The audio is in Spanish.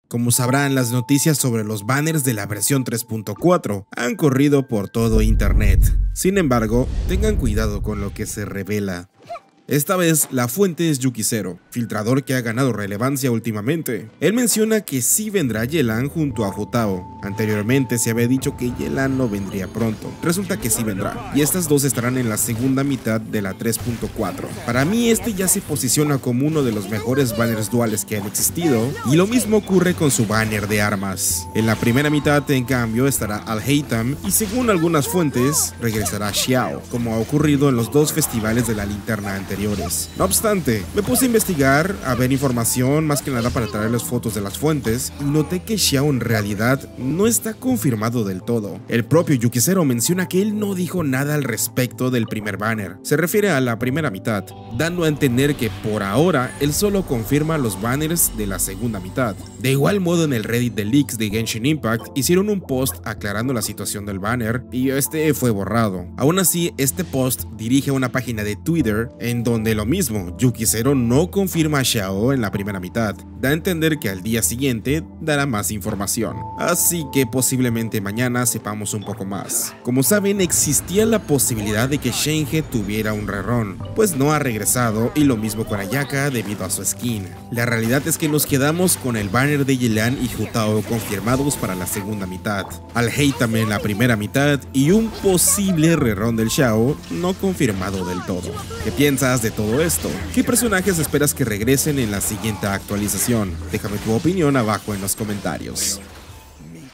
Como sabrán, las noticias sobre los banners de la versión 3.4 han corrido por todo internet. Sin embargo, tengan cuidado con lo que se revela. Esta vez, la fuente es Yuki0, filtrador que ha ganado relevancia últimamente. Él menciona que sí vendrá Yelan junto a Futao. Anteriormente se había dicho que Yelan no vendría pronto. Resulta que sí vendrá, y estas dos estarán en la segunda mitad de la 3.4. Para mí este ya se posiciona como uno de los mejores banners duales que han existido, y lo mismo ocurre con su banner de armas. En la primera mitad, en cambio, estará Al-Haytham, y según algunas fuentes, regresará Xiao, como ha ocurrido en los dos festivales de la linterna anterior. No obstante, me puse a investigar, a ver información, más que nada para traerles fotos de las fuentes, y noté que Xiao en realidad no está confirmado del todo. El propio Yuki0 menciona que él no dijo nada al respecto del primer banner, se refiere a la primera mitad, dando a entender que por ahora él solo confirma los banners de la segunda mitad. De igual modo, en el Reddit de Leaks de Genshin Impact hicieron un post aclarando la situación del banner y este fue borrado. Aún así, este post dirige a una página de Twitter en donde lo mismo, Yuki0 no confirma a Xiao en la primera mitad, da a entender que al día siguiente dará más información, así que posiblemente mañana sepamos un poco más. Como saben, existía la posibilidad de que Shenhe tuviera un rerun, pues no ha regresado, y lo mismo con Ayaka debido a su skin. La realidad es que nos quedamos con el banner de Yelan y Futao confirmados para la segunda mitad, Al-Haytham en la primera mitad y un posible rerun del Xiao no confirmado del todo. ¿Qué piensas de todo esto? ¿Qué personajes esperas que regresen en la siguiente actualización? Déjame tu opinión abajo en los comentarios.